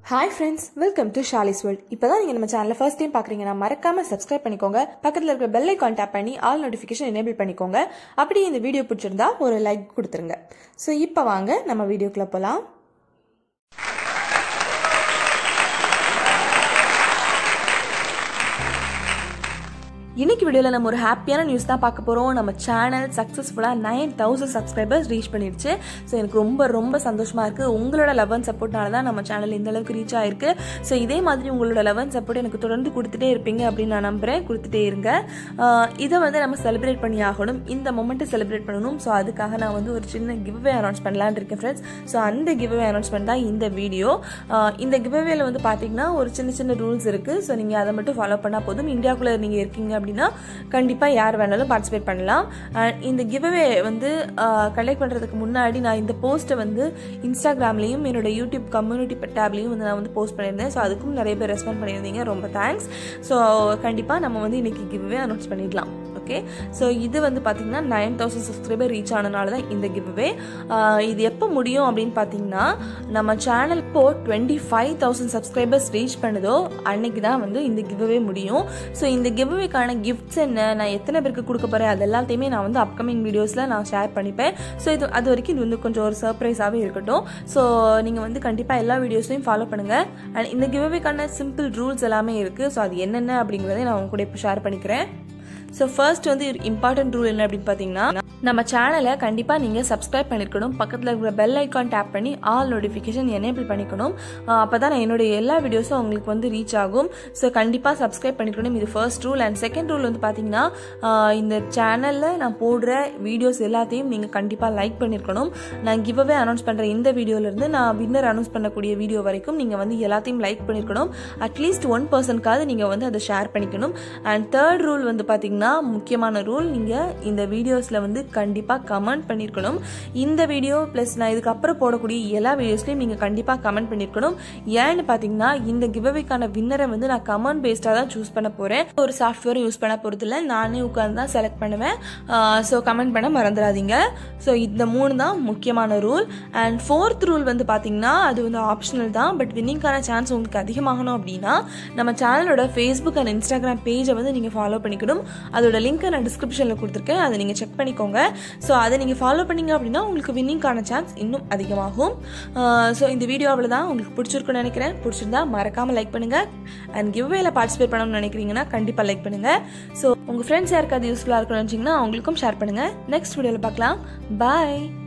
Hi friends, welcome to Shali's World. இப்போதான் நீங்க நம்ம சேனலை first time பார்க்கறீங்கன்னா மறக்காம subscribe பண்ணிக்கோங்க. பக்கத்துல இருக்கிற bell icon tap பண்ணி all notification enable பண்ணிக்கோங்க. அப்படியே இந்த வீடியோ பிடிச்சிருந்தா ஒரு லைக் கொடுத்துருங்க. சோ இப்போ வாங்க நம்ம வீடியோக்குள்ள போலாம். இன்னைக்கு வீடியோல நம்ம ஒரு ஹாப்பியான நியூஸ் தான் பார்க்க போறோம். நம்ம சேனல் சக்சஸ்ஃபுல்லா 9000 சப்ஸ்கிரைபர்ஸ் ரீச் பண்ணிருச்சு. சோ எனக்கு ரொம்ப சந்தோஷமா இருக்கு. உங்களோட லவ் அண்ட் சப்போர்ட்னால தான் நம்ம சேனல் இந்த அளவுக்கு ரீச் ஆயிருக்கு. சோ இதே மாதிரி உங்களோட லவ் அண்ட் சப்போர்ட் எனக்கு தொடர்ந்து கொடுத்துட்டே இருப்பீங்க அப்படின்னு நான் நம்புறேன். கொடுத்துட்டே இருங்க. இதை நம்ம செலிப்ரேட் பண்ணி ஆகணும். இந்த மொமெண்ட்டை செலிப்ரேட் பண்ணணும். ஸோ அதுக்காக நான் ஒரு சின்ன கிவ்அவே அனௌன்ஸ் பண்ணலான்னு இருக்கேன் ஃப்ரெண்ட்ஸ். ஸோ அந்த கிவ்அவே அனௌன்ஸ்மெண்ட் தான் இந்த வீடியோ. இந்த கிவ்அவேல பார்த்தீங்கன்னா ஒரு சின்ன ரூல்ஸ் இருக்கு. ஸோ நீங்க அதை மட்டும் ஃபாலோ பண்ணா போதும். இந்தியாவுக்குள்ள நீங்க இருக்கீங்க அப்படின்னா கண்டிப்பா யார் வேணாலும் பார்ட்டிசிபேட் பண்ணலாம். இந்த கிவ்அவே கலெக்ட் பண்றதுக்கு முன்னாடி நான் இந்த போஸ்ட்டை இன்ஸ்டாகிராம்லயும் என்னோட யூடியூப் கம்யூனிட்டி டேப்லயும் நான் போஸ்ட் பண்ணியிருந்தேன். ஸோ அதுக்கும் நிறைய பேர் ரெஸ்பாண்ட் பண்ணியிருந்தீங்க. ரொம்ப தேங்க்ஸ். ஸோ கண்டிப்பா நம்ம இன்னைக்கு கிவ்அவே அனௌன்ஸ் பண்ணிடலாம். ஓகே, ஸோ இது பார்த்தீங்கன்னா 9000 சப்ஸ்கிரைபர் ரீச் ஆனனால தான் இந்த கிவ்அவே. இது எப்போ முடியும் அப்படின்னு பார்த்தீங்கன்னா நம்ம சேனல் இப்போ 25000 சப்ஸ்கிரைபர்ஸ் ரீச் பண்ணுதோ அன்னைக்கு தான் இந்த கிவ்அவே முடியும். ஸோ இந்த கிவ்அவேக்கான கிஃப்ட்ஸ் என்ன, நான் எத்தனை பேருக்கு கொடுக்க போறேன், அது எல்லாத்தையுமே நான் அப்கமிங் வீடியோஸ்ல நான் ஷேர் பண்ணிப்பேன். ஸோ இது அது வரைக்கும் இது கொஞ்சம் ஒரு சர்ப்ரைஸாகவே இருக்கட்டும். ஸோ நீங்க கண்டிப்பா எல்லா வீடியோஸையும் ஃபாலோ பண்ணுங்க. அண்ட் இந்த கிவ்அவேக்கான சிம்பிள் ரூல்ஸ் எல்லாமே இருக்கு. ஸோ அது என்னென்ன அப்படிங்கிறத நான் உங்க கூட இப்போ ஷேர் பண்ணிக்கிறேன். ஸோ ஃபர்ஸ்ட் இம்பார்ட்டன்ட் ரூல் என்ன அப்படின்னு பார்த்தீங்கன்னா நம்ம சேனலை கண்டிப்பாக நீங்கள் சப்ஸ்கிரைப் பண்ணியிருக்கணும். பக்கத்தில் இருக்கிற பெல் ஐக்கான் டேப் பண்ணி ஆல் நோட்டிஃபிகேஷன் எனேபிள் பண்ணிக்கணும். அப்போ தான் நான் என்னுடைய எல்லா வீடியோஸும் உங்களுக்கு ரீச் ஆகும். ஸோ கண்டிப்பாக சப்ஸ்கிரைப் பண்ணிக்கணும். இது first rule. And second rule பார்த்தீங்கன்னா இந்த சேனலில் நான் போடுற வீடியோஸ் எல்லாத்தையும் நீங்கள் கண்டிப்பாக லைக் பண்ணியிருக்கணும். நான் கிவ்அவே அனௌன்ஸ் பண்ணுற இந்த வீடியோலேருந்து நான் வின்னர் அனௌன்ஸ் பண்ணக்கூடிய வீடியோ வரைக்கும் நீங்கள் எல்லாத்தையும் லைக் பண்ணியிருக்கணும். அட்லீஸ்ட் 1%க்காவது நீங்கள் அதை ஷேர் பண்ணிக்கணும். அண்ட் தேர்ட் ரூல் பார்த்தீங்கன்னா முக்கியமான ரூல், நீங்க இந்த வீடியோஸ்ல கண்டிப்பா கமெண்ட் பண்ணிருக்கணும். இந்த வீடியோ பிளஸ் நான் இதுக்கப்புறம் போடக்கூடிய எல்லா வீடியோஸ்லயும் நீங்க கண்டிப்பா கமெண்ட் பண்ணிருக்கணும். ஏன்னு பாத்தீங்கன்னா இந்த கிவ்அவேக்கான வின்னரை நான் கமெண்ட் பேஸ்டா தான் சூஸ் பண்ண போறேன். ஒரு சாஃப்ட்வேர் யூஸ் பண்ண போறது இல்ல, நானே உட்கார்ந்து தான் செலக்ட் பண்ணுவேன். ஸோ கமெண்ட் பண்ண மறந்துடாதீங்க. ஸோ இந்த 3 தான் முக்கியமான ரூல். அண்ட் ஃபோர்த் ரூல் பாத்தீங்கன்னா அது ஆப்ஷனல் தான். பட் வின்னிங்கான சான்ஸ் உங்களுக்கு அதிகமாகணும் அப்படின்னா நம்ம சேனலோட ஃபேஸ்புக் அண்ட் இன்ஸ்டாகிராம் பேஜை நீங்க ஃபாலோ பண்ணிக்கணும். அதோட லிங்க் நான் டிஸ்கிரிப்ஷன்ல கொடுத்துருக்கேன். அதை நீங்க செக் பண்ணிக்கோங்க. ஸோ அதை நீங்க ஃபாலோ பண்ணீங்க அப்படின்னா உங்களுக்கு வின்னிங்கான சான்ஸ் இன்னும் அதிகமாகும். ஸோ இந்த வீடியோ அவ்வளவுதான். உங்களுக்கு பிடிச்சிருக்குன்னு நினைக்கிறேன். பிடிச்சிருந்தா மறக்காம லைக் பண்ணுங்க. அண்ட் கிவ்அவேல பார்ட்டிசிபேட் பண்ணணும்னு நினைக்கிறீங்கன்னா கண்டிப்பா லைக் பண்ணுங்க. ஸோ உங்க ஃப்ரெண்ட்ஸ் யாருக்காவது யூஸ்ஃபுல்லா இருக்கும்னு நினைச்சீங்கன்னா அவங்களுக்கும் ஷேர் பண்ணுங்க. நெக்ஸ்ட் வீடியோல பார்க்கலாம். பாய்.